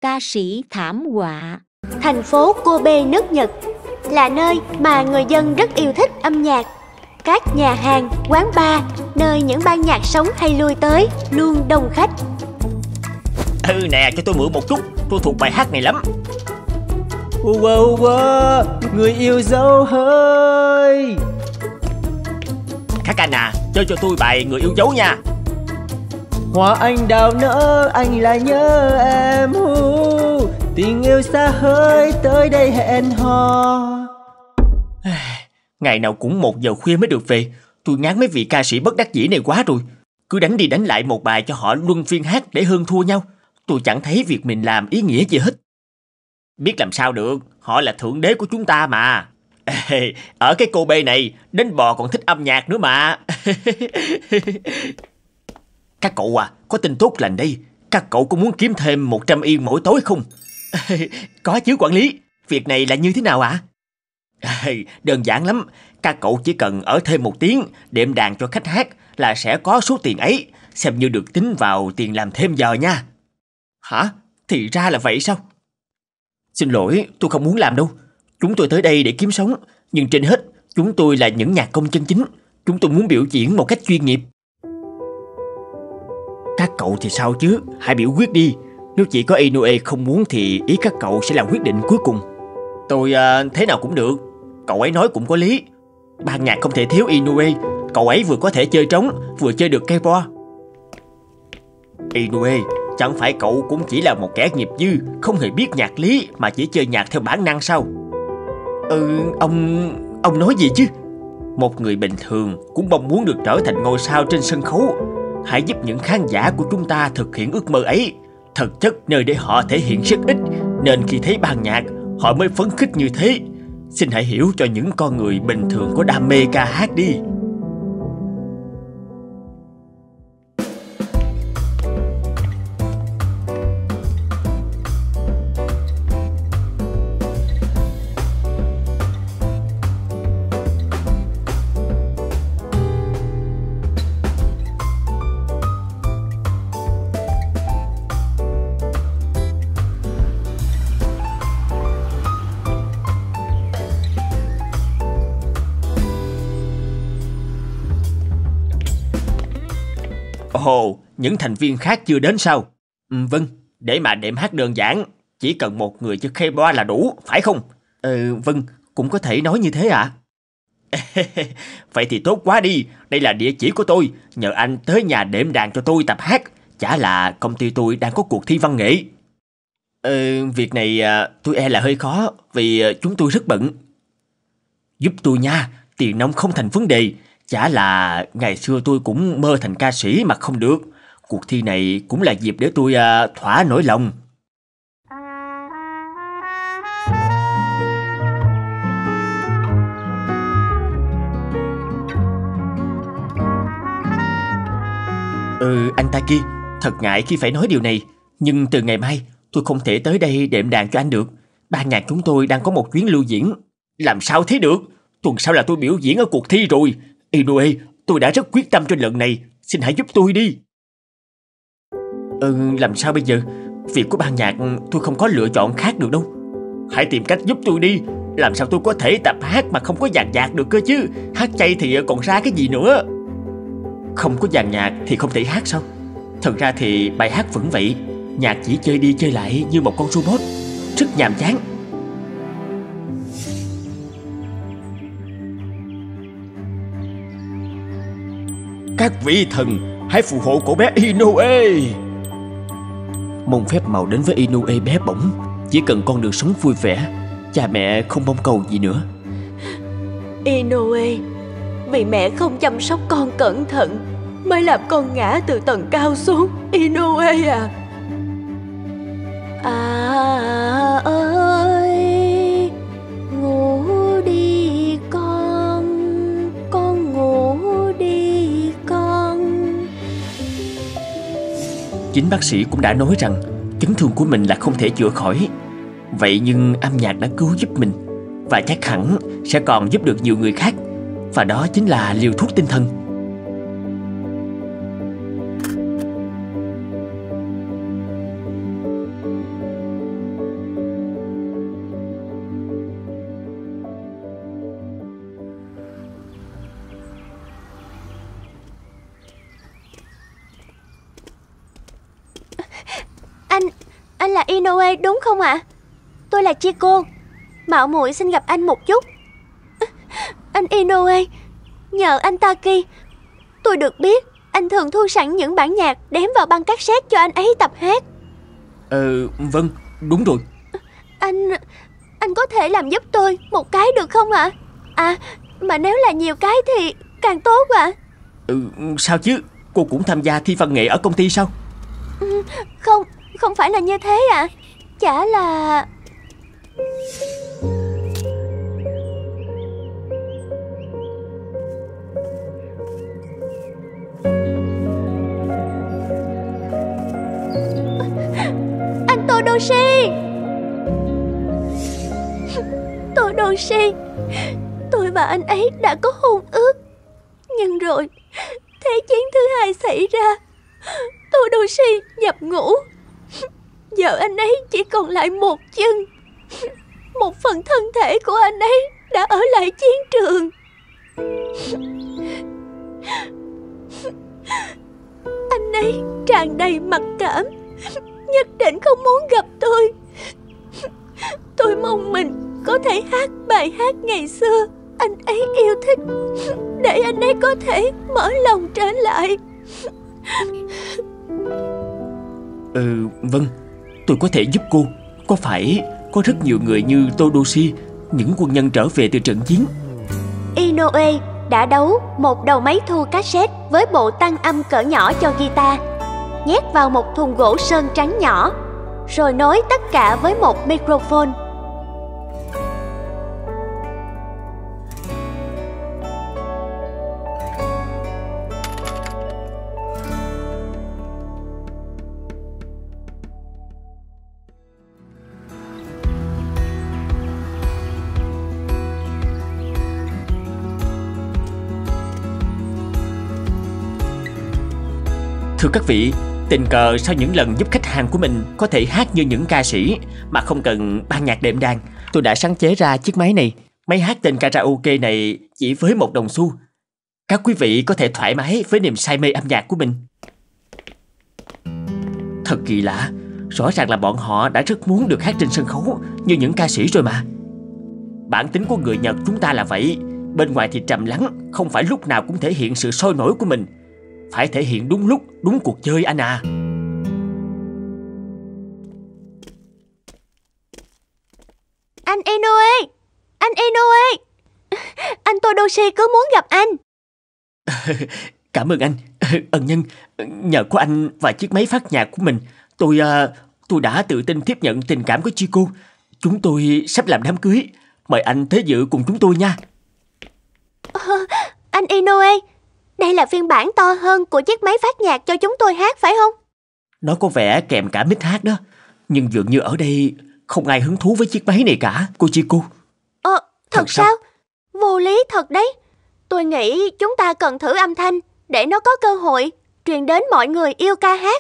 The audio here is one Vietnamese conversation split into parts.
ca sĩ thảm họa. Thành phố Kobe, nước Nhật là nơi mà người dân rất yêu thích âm nhạc. Các nhà hàng, quán bar, nơi những ban nhạc sống hay lui tới luôn đông khách. Nè, cho tôi mượn một chút, tôi thuộc bài hát này lắm. Wow, wow, người yêu dấu hơi. Các anh à, chơi cho tôi bài Người Yêu Dấu nha. Hoa anh đào nở, anh lại nhớ em. Tình yêu xa hơi, tới đây hẹn hò. Ngày nào cũng 1 giờ khuya mới được về. Tôi ngán mấy vị ca sĩ bất đắc dĩ này quá rồi. Cứ đánh đi đánh lại một bài cho họ luân phiên hát để hơn thua nhau. Tôi chẳng thấy việc mình làm ý nghĩa gì hết. Biết làm sao được, họ là thượng đế của chúng ta mà. Ở cái Kobe này, đến bò còn thích âm nhạc nữa mà. Các cậu à, có tin tốt lành đây. Các cậu có muốn kiếm thêm 100 yên mỗi tối không? Có chứ quản lý. Việc này là như thế nào ạ? Đơn giản lắm. Các cậu chỉ cần ở thêm 1 tiếng đệm đàn cho khách hát là sẽ có số tiền ấy, xem như được tính vào tiền làm thêm giờ nha. Hả? Thì ra là vậy sao? Xin lỗi, tôi không muốn làm đâu. Chúng tôi tới đây để kiếm sống, nhưng trên hết, chúng tôi là những nhạc công chân chính. Chúng tôi muốn biểu diễn một cách chuyên nghiệp. Các cậu thì sao chứ? Hãy biểu quyết đi. Nếu chỉ có Inoue không muốn thì ý các cậu sẽ là quyết định cuối cùng. Tôi thế nào cũng được. Cậu ấy nói cũng có lý. Ban nhạc không thể thiếu Inoue. Cậu ấy vừa có thể chơi trống, vừa chơi được keyboard. Inoue, chẳng phải cậu cũng chỉ là một kẻ nghiệp dư, không hề biết nhạc lý mà chỉ chơi nhạc theo bản năng sao? Ông nói gì chứ? Một người bình thường cũng mong muốn được trở thành ngôi sao trên sân khấu. Hãy giúp những khán giả của chúng ta thực hiện ước mơ ấy. Thực chất nơi để họ thể hiện rất ít, nên khi thấy ban nhạc, họ mới phấn khích như thế. Xin hãy hiểu cho những con người bình thường có đam mê ca hát đi. Ồ, những thành viên khác chưa đến sao? Vâng, để mà đệm hát đơn giản, chỉ cần một người chơi keyboard là đủ, phải không? Vâng, cũng có thể nói như thế ạ. Vậy thì tốt quá đi, đây là địa chỉ của tôi, nhờ anh tới nhà đệm đàn cho tôi tập hát. Chả là công ty tôi đang có cuộc thi văn nghệ. Việc này tôi e là hơi khó, vì chúng tôi rất bận. Giúp tôi nha, tiền nong không thành vấn đề. Chả là ngày xưa tôi cũng mơ thành ca sĩ mà không được. Cuộc thi này cũng là dịp để tôi thỏa nỗi lòng. Anh Taki, thật ngại khi phải nói điều này, nhưng từ ngày mai tôi không thể tới đây đệm đàn cho anh được. Ban nhạc chúng tôi đang có một chuyến lưu diễn. Làm sao thế được? Tuần sau là tôi biểu diễn ở cuộc thi rồi. Inoue, tôi đã rất quyết tâm cho lần này. Xin hãy giúp tôi đi. Làm sao bây giờ? Việc của ban nhạc tôi không có lựa chọn khác được đâu. Hãy tìm cách giúp tôi đi. Làm sao tôi có thể tập hát mà không có dàn nhạc được cơ chứ? Hát chay thì còn ra cái gì nữa? Không có dàn nhạc thì không thể hát sao? Thật ra thì bài hát vẫn vậy. Nhạc chỉ chơi đi chơi lại như một con robot. Rất nhàm chán. Các vị thần, hãy phù hộ cậu bé Inoue. Mong phép màu đến với Inoue bé bỏng. Chỉ cần con được sống vui vẻ, cha mẹ không mong cầu gì nữa. Inoue, vì mẹ không chăm sóc con cẩn thận mới làm con ngã từ tầng cao xuống. Inoue à. Ơi, ngủ đi con ngủ đi con. Chính bác sĩ cũng đã nói rằng chấn thương của mình là không thể chữa khỏi. Vậy nhưng âm nhạc đã cứu giúp mình, và chắc hẳn sẽ còn giúp được nhiều người khác. Và đó chính là liều thuốc tinh thần. anh là Inoue đúng không ạ? Tôi là Chico. Mạo muội xin gặp anh một chút. Anh Inoue, nhờ anh Taki, tôi được biết anh thường thu sẵn những bản nhạc đếm vào băng cassette cho anh ấy tập hát. Vâng, đúng rồi. Anh có thể làm giúp tôi một cái được không ạ? Mà nếu là nhiều cái thì càng tốt ạ. Sao chứ? Cô cũng tham gia thi văn nghệ ở công ty sao? Không phải là như thế ạ. Chả là... Anh Todoshi! Todoshi, tôi và anh ấy đã có hôn ước. Nhưng rồi Thế chiến thứ hai xảy ra, Todoshi nhập ngũ. Giờ anh ấy chỉ còn lại một chân. Một phần thân thể của anh ấy đã ở lại chiến trường. Anh ấy tràn đầy mặc cảm, nhất định không muốn gặp tôi. Tôi mong mình có thể hát bài hát ngày xưa anh ấy yêu thích, để anh ấy có thể mở lòng trở lại. Vâng, tôi có thể giúp cô. Có phải có rất nhiều người như Todoshi, những quân nhân trở về từ trận chiến? Inoue đã đấu một đầu máy thu cassette với bộ tăng âm cỡ nhỏ cho guitar, nhét vào một thùng gỗ sơn trắng nhỏ, rồi nối tất cả với một microphone. Thưa các vị, tình cờ sau những lần giúp khách hàng của mình có thể hát như những ca sĩ mà không cần ban nhạc đệm đàn, tôi đã sáng chế ra chiếc máy này. Máy hát tên karaoke này chỉ với $1. Các quý vị có thể thoải mái với niềm say mê âm nhạc của mình. Thật kỳ lạ, rõ ràng là bọn họ đã rất muốn được hát trên sân khấu như những ca sĩ rồi mà. Bản tính của người Nhật chúng ta là vậy. Bên ngoài thì trầm lắng, không phải lúc nào cũng thể hiện sự sôi nổi của mình. Phải thể hiện đúng lúc, đúng cuộc chơi anh à. Anh Inoue! Anh Inoue! Anh Todoshi cứ muốn gặp anh. Cảm ơn anh. Ân nhân, nhờ có anh và chiếc máy phát nhạc của mình, tôi đã tự tin tiếp nhận tình cảm của Chico. Chúng tôi sắp làm đám cưới. Mời anh tới dự cùng chúng tôi nha. Anh Inoue, đây là phiên bản to hơn của chiếc máy phát nhạc cho chúng tôi hát phải không? Nó có vẻ kèm cả mic hát đó, nhưng dường như ở đây không ai hứng thú với chiếc máy này cả, cô Chico. Thật sao? Vô lý thật đấy. Tôi nghĩ chúng ta cần thử âm thanh để nó có cơ hội truyền đến mọi người yêu ca hát.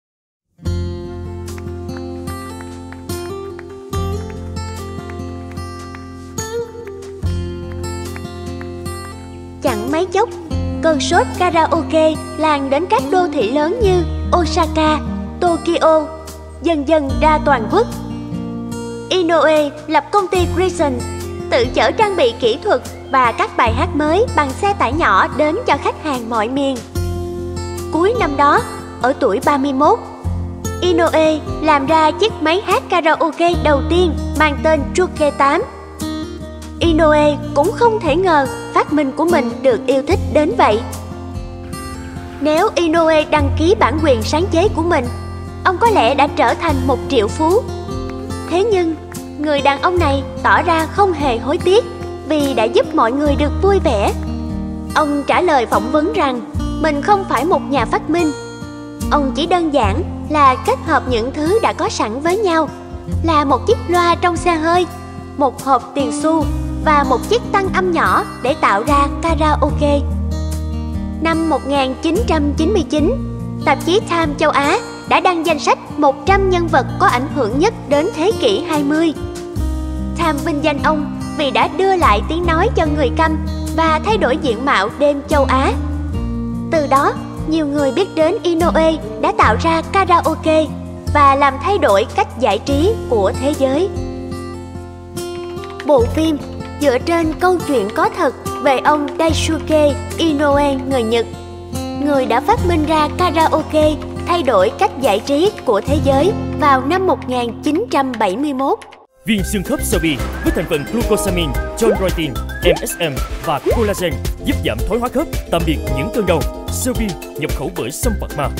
Chẳng mấy chốc, cơn sốt karaoke lan đến các đô thị lớn như Osaka, Tokyo, dần dần ra toàn quốc. Inoue lập công ty Grison, tự chở trang bị kỹ thuật và các bài hát mới bằng xe tải nhỏ đến cho khách hàng mọi miền. Cuối năm đó, ở tuổi 31, Inoue làm ra chiếc máy hát karaoke đầu tiên mang tên Truke 8. Inoue cũng không thể ngờ phát minh của mình được yêu thích đến vậy. Nếu Inoue đăng ký bản quyền sáng chế của mình, ông có lẽ đã trở thành một triệu phú. Thế nhưng, người đàn ông này tỏ ra không hề hối tiếc vì đã giúp mọi người được vui vẻ. Ông trả lời phỏng vấn rằng mình không phải một nhà phát minh. Ông chỉ đơn giản là kết hợp những thứ đã có sẵn với nhau, là một chiếc loa trong xe hơi, một hộp tiền xu và một chiếc tăng âm nhỏ để tạo ra karaoke. Năm 1999, tạp chí Time châu Á đã đăng danh sách 100 nhân vật có ảnh hưởng nhất đến thế kỷ 20. Time vinh danh ông vì đã đưa lại tiếng nói cho người câm và thay đổi diện mạo đêm châu Á. Từ đó, nhiều người biết đến Inoue đã tạo ra karaoke, và làm thay đổi cách giải trí của thế giới. Bộ phim dựa trên câu chuyện có thật về ông Daisuke Inoue người Nhật, người đã phát minh ra karaoke thay đổi cách giải trí của thế giới vào năm 1971. Viên xương khớp Sobi với thành phần glucosamine, chondroitin, MSM và collagen giúp giảm thoái hóa khớp, tạm biệt những cơn đau. Sobi nhập khẩu bởi Sâm Phạt Ma.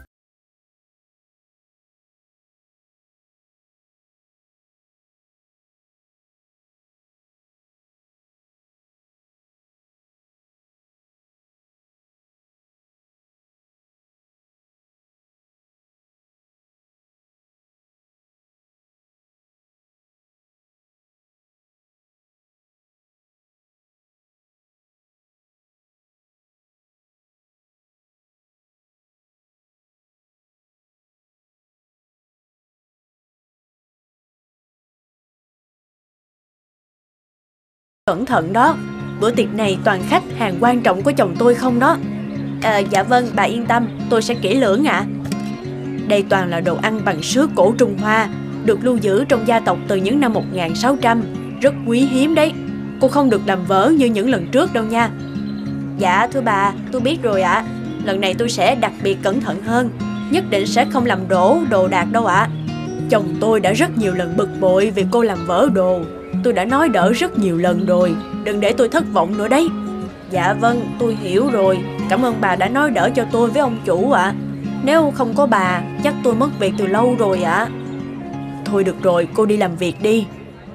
Cẩn thận đó, bữa tiệc này toàn khách hàng quan trọng của chồng tôi không đó. Dạ vâng, bà yên tâm, tôi sẽ kỹ lưỡng ạ. Đây toàn là đồ ăn bằng sứ cổ Trung Hoa, được lưu giữ trong gia tộc từ những năm 1600, rất quý hiếm đấy. Cô không được làm vỡ như những lần trước đâu nha. Dạ thưa bà, tôi biết rồi ạ. Lần này tôi sẽ đặc biệt cẩn thận hơn, nhất định sẽ không làm đổ đồ đạc đâu ạ. Chồng tôi đã rất nhiều lần bực bội vì cô làm vỡ đồ. Tôi đã nói đỡ rất nhiều lần rồi, đừng để tôi thất vọng nữa đấy. Dạ vâng, tôi hiểu rồi. Cảm ơn bà đã nói đỡ cho tôi với ông chủ ạ. Nếu không có bà, chắc tôi mất việc từ lâu rồi ạ. Thôi được rồi, cô đi làm việc đi.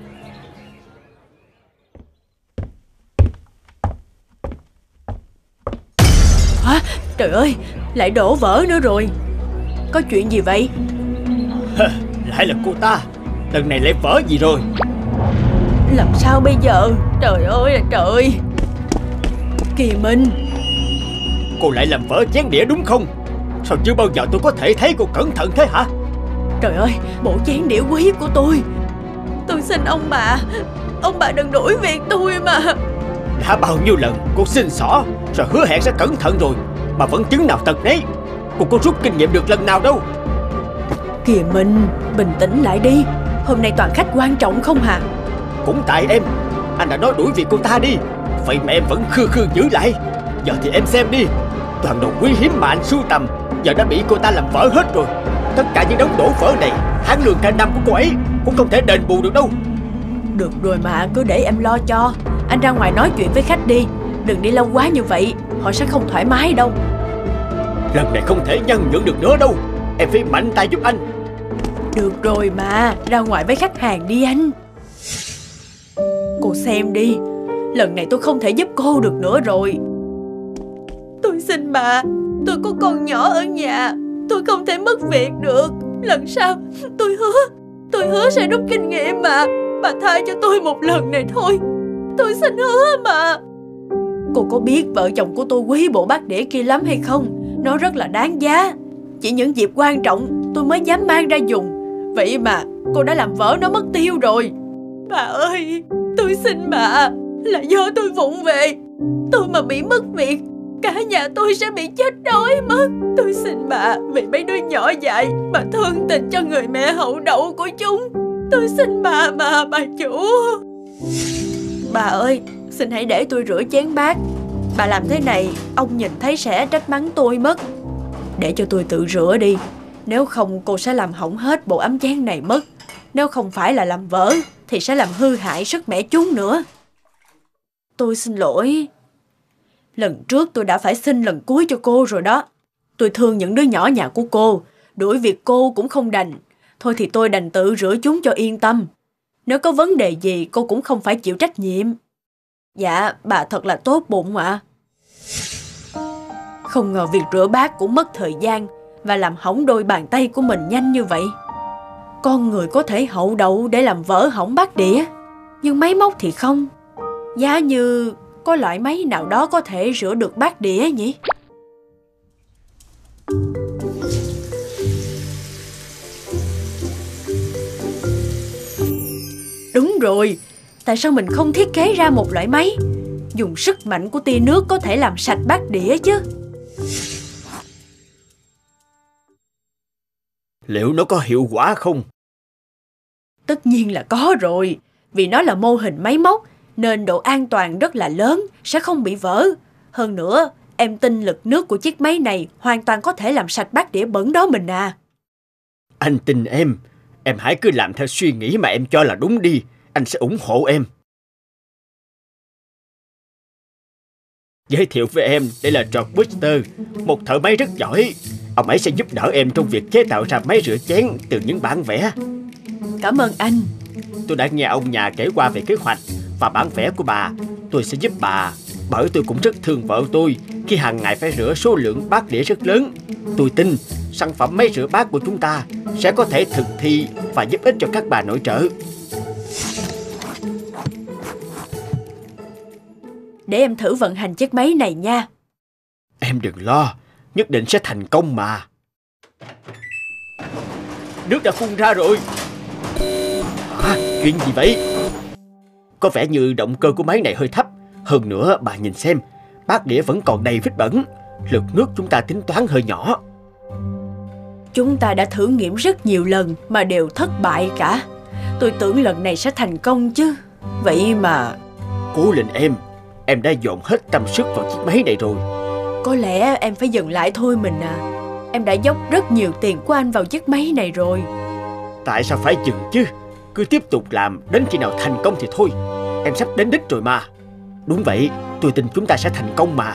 Hả? Trời ơi, lại đổ vỡ nữa rồi. Có chuyện gì vậy? Lại là cô ta. Lần này lại vỡ gì rồi? Làm sao bây giờ? Trời ơi là trời. Kỳ Minh, Cô lại làm vỡ chén đĩa đúng không? Sao chưa bao giờ tôi có thể thấy cô cẩn thận thế hả? trời ơi, bộ chén đĩa quý của tôi. Tôi xin ông bà đừng đuổi việc tôi mà. Đã bao nhiêu lần cô xin xỏ rồi hứa hẹn sẽ cẩn thận rồi mà vẫn chứng nào tật nấy. Cô có rút kinh nghiệm được lần nào đâu. Kìa Minh, bình tĩnh lại đi. Hôm nay toàn khách quan trọng không hả? Cũng tại em, anh đã nói đuổi việc cô ta đi, vậy mà em vẫn khư khư giữ lại. Giờ thì em xem đi, toàn đồ quý hiếm mà anh sưu tầm giờ đã bị cô ta làm vỡ hết rồi. Tất cả những đống đổ vỡ này, tháng lương cả năm của cô ấy cũng không thể đền bù được đâu. Được rồi mà, cứ để em lo cho. Anh ra ngoài nói chuyện với khách đi. Đừng đi lâu quá như vậy, họ sẽ không thoải mái đâu. Lần này không thể nhân nhượng được nữa đâu. Em phải mạnh tay giúp anh. Được rồi mà, ra ngoài với khách hàng đi anh. Cô xem đi, lần này tôi không thể giúp cô được nữa rồi. Tôi xin bà, tôi có con nhỏ ở nhà, tôi không thể mất việc được. Lần sau tôi hứa sẽ rút kinh nghiệm mà. Bà tha cho tôi một lần này thôi, tôi xin hứa mà. Cô có biết vợ chồng của tôi quý bộ bát đĩa kia lắm hay không? Nó rất là đáng giá. Chỉ những dịp quan trọng tôi mới dám mang ra dùng. Vậy mà cô đã làm vỡ nó mất tiêu rồi. Bà ơi, tôi xin bà, là do tôi vụng về. Tôi mà bị mất việc, cả nhà tôi sẽ bị chết đói mất. Tôi xin bà, vì mấy đứa nhỏ dại, bà thương tình cho người mẹ hậu đậu của chúng. Tôi xin bà mà, bà chủ. Bà ơi, xin hãy để tôi rửa chén bát. Bà làm thế này, ông nhìn thấy sẽ trách mắng tôi mất. Để cho tôi tự rửa đi. Nếu không cô sẽ làm hỏng hết bộ ấm chén này mất. Nếu không phải là làm vỡ thì sẽ làm hư hại sức mẻ chúng nữa. Tôi xin lỗi. Lần trước tôi đã phải xin lần cuối cho cô rồi đó. Tôi thương những đứa nhỏ nhà của cô, đuổi việc cô cũng không đành. Thôi thì tôi đành tự rửa chúng cho yên tâm. Nếu có vấn đề gì cô cũng không phải chịu trách nhiệm. Dạ, bà thật là tốt bụng ạ. Không ngờ việc rửa bát cũng mất thời gian và làm hỏng đôi bàn tay của mình nhanh như vậy. Con người có thể hậu đậu để làm vỡ hỏng bát đĩa, nhưng máy móc thì không. Giá như có loại máy nào đó có thể rửa được bát đĩa nhỉ? Đúng rồi, tại sao mình không thiết kế ra một loại máy dùng sức mạnh của tia nước có thể làm sạch bát đĩa chứ? liệu nó có hiệu quả không? Tất nhiên là có rồi. Vì nó là mô hình máy móc nên độ an toàn rất là lớn, sẽ không bị vỡ. Hơn nữa, em tin lực nước của chiếc máy này hoàn toàn có thể làm sạch bát đĩa bẩn đó mình à. Anh tin em. Em hãy cứ làm theo suy nghĩ mà em cho là đúng đi. Anh sẽ ủng hộ em. Giới thiệu với em, đây là George Wooster, một thợ máy rất giỏi. Ông ấy sẽ giúp đỡ em trong việc chế tạo ra máy rửa chén từ những bản vẽ. Cảm ơn anh. Tôi đã nghe ông nhà kể qua về kế hoạch và bản vẽ của bà. Tôi sẽ giúp bà, bởi tôi cũng rất thương vợ tôi khi hàng ngày phải rửa số lượng bát đĩa rất lớn. Tôi tin sản phẩm máy rửa bát của chúng ta sẽ có thể thực thi và giúp ích cho các bà nội trợ. Để em thử vận hành chiếc máy này nha. Em đừng lo, nhất định sẽ thành công mà. Nước đã phun ra rồi. Chuyện gì vậy? Có vẻ như động cơ của máy này hơi thấp. Hơn nữa, bà nhìn xem, bát đĩa vẫn còn đầy vết bẩn. Lực nước chúng ta tính toán hơi nhỏ. Chúng ta đã thử nghiệm rất nhiều lần mà đều thất bại cả. Tôi tưởng lần này sẽ thành công chứ. Vậy mà... Cố lên em đã dồn hết tâm sức vào chiếc máy này rồi. Có lẽ em phải dừng lại thôi mình à. Em đã dốc rất nhiều tiền của anh vào chiếc máy này rồi. Tại sao phải dừng chứ? Cứ tiếp tục làm đến khi nào thành công thì thôi. Em sắp đến đích rồi mà. Đúng vậy, tôi tin chúng ta sẽ thành công mà.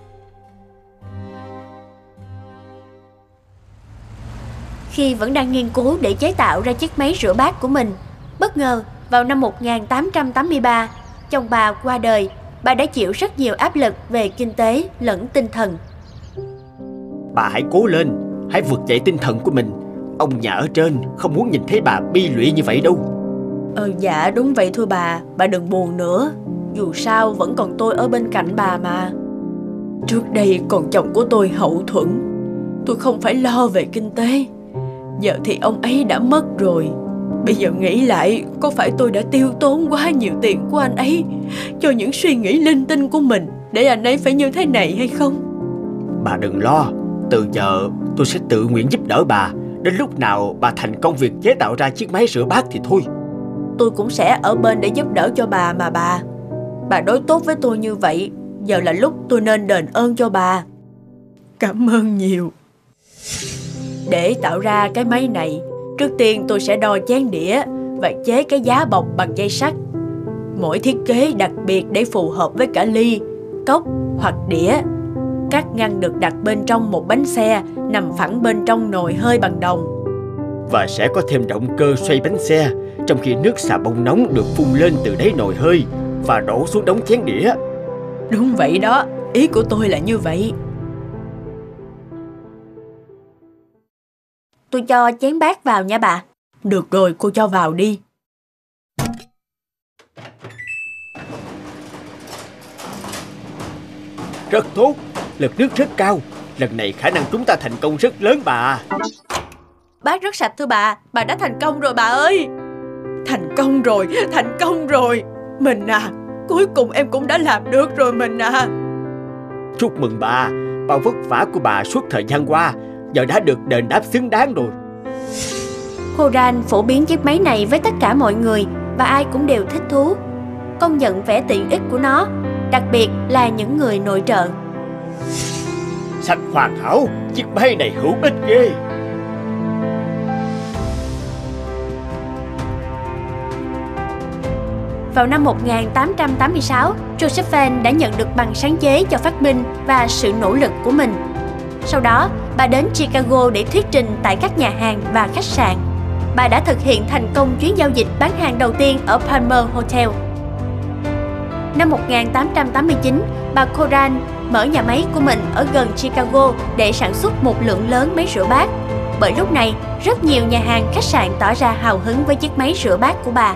Khi vẫn đang nghiên cứu để chế tạo ra chiếc máy rửa bát của mình, bất ngờ vào năm 1883, chồng bà qua đời. Bà đã chịu rất nhiều áp lực về kinh tế lẫn tinh thần. Bà hãy cố lên, hãy vực dậy tinh thần của mình. Ông nhà ở trên không muốn nhìn thấy bà bi lụy như vậy đâu. Dạ đúng vậy thôi bà đừng buồn nữa. Dù sao vẫn còn tôi ở bên cạnh bà mà. Trước đây còn chồng của tôi hậu thuẫn, tôi không phải lo về kinh tế. Giờ thì ông ấy đã mất rồi. Bây giờ nghĩ lại, có phải tôi đã tiêu tốn quá nhiều tiền của anh ấy cho những suy nghĩ linh tinh của mình để anh ấy phải như thế này hay không? Bà đừng lo, từ giờ tôi sẽ tự nguyện giúp đỡ bà. Đến lúc nào bà thành công việc chế tạo ra chiếc máy rửa bát thì thôi. Tôi cũng sẽ ở bên để giúp đỡ cho bà mà bà. Bà đối tốt với tôi như vậy, giờ là lúc tôi nên đền ơn cho bà. Cảm ơn nhiều. Để tạo ra cái máy này, trước tiên tôi sẽ đo chén đĩa và chế cái giá bọc bằng dây sắt. Mỗi thiết kế đặc biệt để phù hợp với cả ly, cốc hoặc đĩa. Các ngăn được đặt bên trong một bánh xe nằm phẳng bên trong nồi hơi bằng đồng. Và sẽ có thêm động cơ xoay bánh xe, trong khi nước xà bông nóng được phun lên từ đáy nồi hơi và đổ xuống đống chén đĩa. Đúng vậy đó, ý của tôi là như vậy. Tôi cho chén bát vào nha bà. Được rồi, cô cho vào đi. Rất tốt, lực nước rất cao. Lần này khả năng chúng ta thành công rất lớn bà. Bát rất sạch thưa bà đã thành công rồi bà ơi. Thành công rồi. Mình à, cuối cùng em cũng đã làm được rồi mình à. Chúc mừng bà, bao vất vả của bà suốt thời gian qua giờ đã được đền đáp xứng đáng rồi. Khoran phổ biến chiếc máy này với tất cả mọi người và ai cũng đều thích thú, công nhận vẻ tiện ích của nó, đặc biệt là những người nội trợ. Sạch hoàn hảo, chiếc máy này hữu ích ghê. Vào năm 1886, Josephine đã nhận được bằng sáng chế cho phát minh và sự nỗ lực của mình. Sau đó, bà đến Chicago để thuyết trình tại các nhà hàng và khách sạn. Bà đã thực hiện thành công chuyến giao dịch bán hàng đầu tiên ở Palmer Hotel. Năm 1889, bà Khoran mở nhà máy của mình ở gần Chicago để sản xuất một lượng lớn máy rửa bát. Bởi lúc này, rất nhiều nhà hàng khách sạn tỏ ra hào hứng với chiếc máy rửa bát của bà.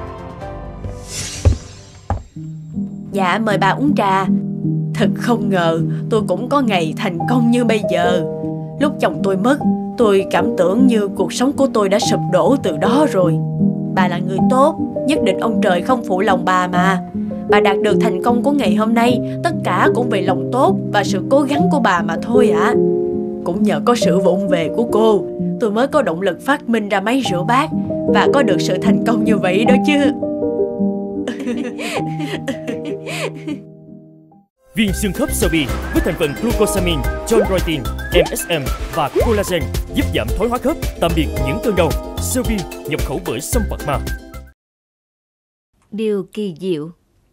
Dạ, mời bà uống trà. Thật không ngờ tôi cũng có ngày thành công như bây giờ. Lúc chồng tôi mất, tôi cảm tưởng như cuộc sống của tôi đã sụp đổ từ đó rồi. Bà là người tốt, nhất định ông trời không phụ lòng bà mà. Bà đạt được thành công của ngày hôm nay, tất cả cũng vì lòng tốt và sự cố gắng của bà mà thôi ạ. cũng nhờ có sự vụng về của cô, tôi mới có động lực phát minh ra máy rửa bát và có được sự thành công như vậy đó chứ. Viên xương khớp Sobi với thành phần glucosamine, chondroitin, MSM và collagen giúp giảm thoái hóa khớp, tạm biệt những cơn đau. Sobi nhập khẩu bởi Sâm Phạt Ma. Điều kỳ diệu.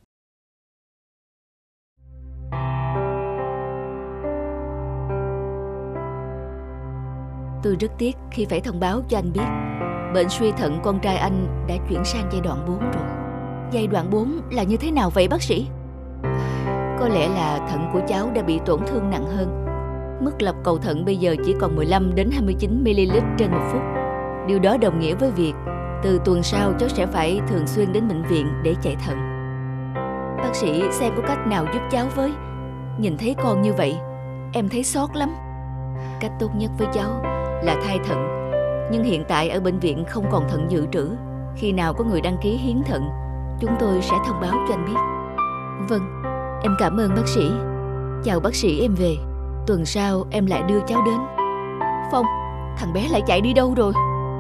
Tôi rất tiếc khi phải thông báo cho anh biết bệnh suy thận con trai anh đã chuyển sang giai đoạn 4 rồi. Giai đoạn 4 là như thế nào vậy bác sĩ? Có lẽ là thận của cháu đã bị tổn thương nặng hơn. Mức lọc cầu thận bây giờ chỉ còn 15 đến 29 ml trên 1 phút. Điều đó đồng nghĩa với việc từ tuần sau cháu sẽ phải thường xuyên đến bệnh viện để chạy thận. Bác sĩ xem có cách nào giúp cháu với. Nhìn thấy con như vậy, em thấy xót lắm. Cách tốt nhất với cháu là thay thận. Nhưng hiện tại ở bệnh viện không còn thận dự trữ. Khi nào có người đăng ký hiến thận, chúng tôi sẽ thông báo cho anh biết. Vâng, em cảm ơn bác sĩ. Chào bác sĩ, em về. Tuần sau em lại đưa cháu đến. Phong, thằng bé lại chạy đi đâu rồi?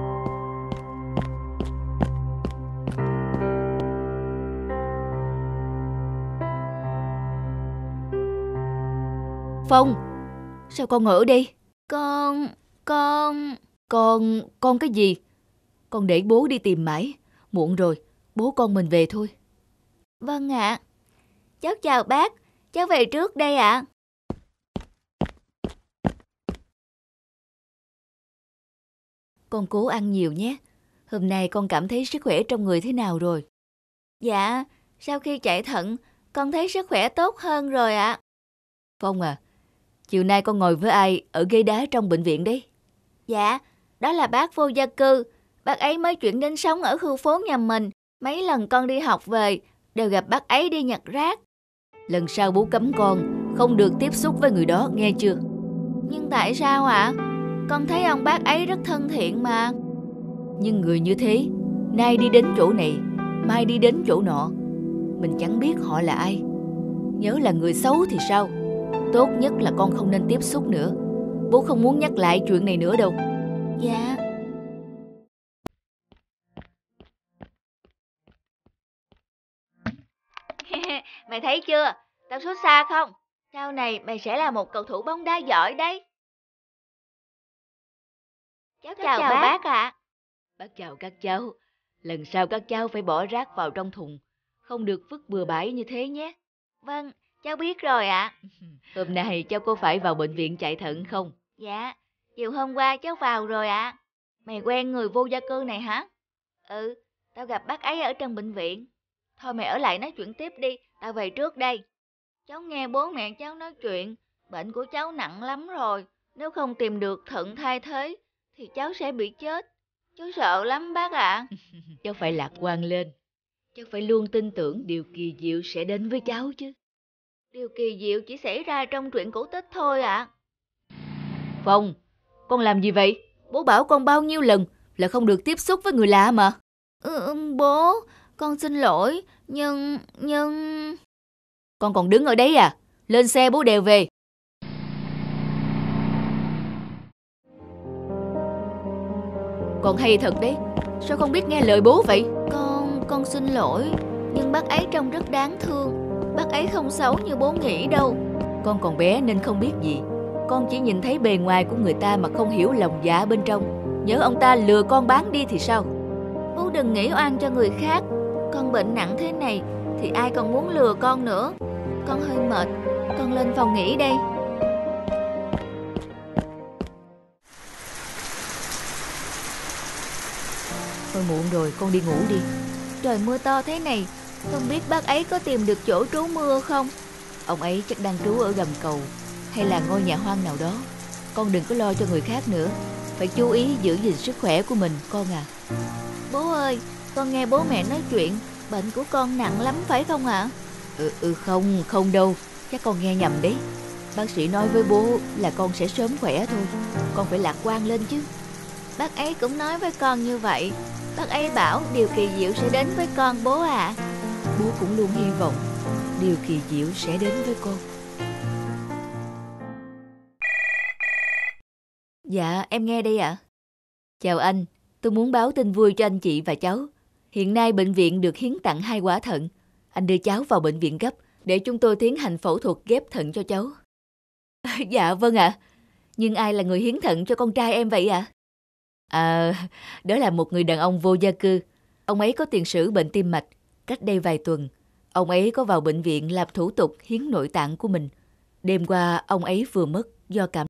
Phong, sao con ngồi ở đây? Con cái gì? Con để bố đi tìm mãi. Muộn rồi, bố con mình về thôi. Vâng ạ. Cháu chào bác, cháu về trước đây ạ. Con cố ăn nhiều nhé. Hôm nay con cảm thấy sức khỏe trong người thế nào rồi? Dạ, sau khi chạy thận, con thấy sức khỏe tốt hơn rồi ạ. Phong à, chiều nay con ngồi với ai ở ghế đá trong bệnh viện đấy? Dạ, đó là bác vô gia cư. Bác ấy mới chuyển đến sống ở khu phố nhà mình. Mấy lần con đi học về, đều gặp bác ấy đi nhặt rác. Lần sau bố cấm con không được tiếp xúc với người đó, nghe chưa? Nhưng tại sao ạ? Con thấy ông bác ấy rất thân thiện mà. Nhưng người như thế, nay đi đến chỗ này, mai đi đến chỗ nọ, mình chẳng biết họ là ai. Nhớ là người xấu thì sao? Tốt nhất là con không nên tiếp xúc nữa. Bố không muốn nhắc lại chuyện này nữa đâu. Dạ. Mày thấy chưa? Tao xuất xa không? Sau này mày sẽ là một cầu thủ bóng đá giỏi đấy. Cháu chào bác ạ. Bác chào các cháu. Lần sau các cháu phải bỏ rác vào trong thùng, không được vứt bừa bãi như thế nhé. Vâng, cháu biết rồi ạ. Hôm nay cháu có phải vào bệnh viện chạy thận không? Dạ, chiều hôm qua cháu vào rồi ạ. Mày quen người vô gia cư này hả? Ừ, tao gặp bác ấy ở trong bệnh viện. Thôi mày ở lại nói chuyện tiếp đi, tao về trước đây. Cháu nghe bố mẹ cháu nói chuyện, bệnh của cháu nặng lắm rồi. Nếu không tìm được thận thay thế, thì cháu sẽ bị chết. Cháu sợ lắm bác ạ. Cháu phải lạc quan lên. Cháu phải luôn tin tưởng điều kỳ diệu sẽ đến với cháu chứ. Điều kỳ diệu chỉ xảy ra trong truyện cổ tích thôi ạ. Phong, con làm gì vậy? Bố bảo con bao nhiêu lần là không được tiếp xúc với người lạ mà. Bố, con xin lỗi, nhưng... Con còn đứng ở đấy à? Lên xe bố đèo về. Con hay thật đấy. Sao không biết nghe lời bố vậy? Con xin lỗi, nhưng bác ấy trông rất đáng thương. Bác ấy không xấu như bố nghĩ đâu. Con còn bé nên không biết gì. Con chỉ nhìn thấy bề ngoài của người ta mà không hiểu lòng dạ bên trong. Nhớ ông ta lừa con bán đi thì sao? Bố đừng nghĩ oan cho người khác. Con bệnh nặng thế này thì ai còn muốn lừa con nữa. Con hơi mệt, con lên phòng nghỉ đây. Thôi muộn rồi, con đi ngủ đi. Trời mưa to thế này, không biết bác ấy có tìm được chỗ trú mưa không? Ông ấy chắc đang trú ở gầm cầu hay là ngôi nhà hoang nào đó. Con đừng có lo cho người khác nữa. Phải chú ý giữ gìn sức khỏe của mình, con à. Bố ơi, con nghe bố mẹ nói chuyện, bệnh của con nặng lắm phải không ạ? Không đâu. Chắc con nghe nhầm đấy. Bác sĩ nói với bố là con sẽ sớm khỏe thôi. Con phải lạc quan lên chứ. Bác ấy cũng nói với con như vậy. Bác ấy bảo điều kỳ diệu sẽ đến với con bố ạ. Bố cũng luôn hy vọng điều kỳ diệu sẽ đến với con. Dạ, em nghe đây ạ. Chào anh, tôi muốn báo tin vui cho anh chị và cháu. Hiện nay bệnh viện được hiến tặng 2 quả thận. Anh đưa cháu vào bệnh viện gấp để chúng tôi tiến hành phẫu thuật ghép thận cho cháu. Dạ vâng ạ. Nhưng ai là người hiến thận cho con trai em vậy ạ? Đó là một người đàn ông vô gia cư. Ông ấy có tiền sử bệnh tim mạch. Cách đây vài tuần, ông ấy có vào bệnh viện làm thủ tục hiến nội tạng của mình. Đêm qua, ông ấy vừa mất do cảm.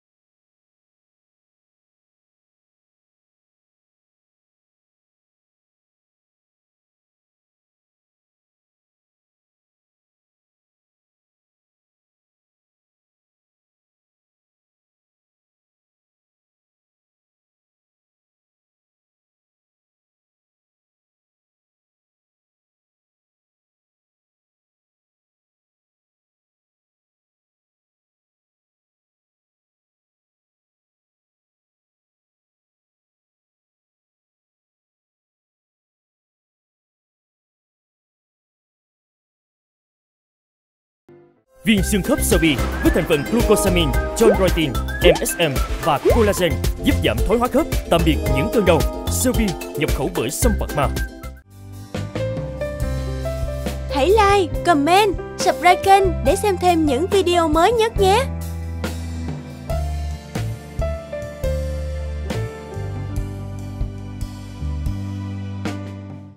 Viên xương khớp Sobi với thành phần glucosamine, chondroitin, MSM và collagen giúp giảm thoái hóa khớp, tạm biệt những cơn đau. Sobi nhập khẩu bởi Sâm Bạc Ma. Hãy like, comment, subscribe kênh để xem thêm những video mới nhất nhé.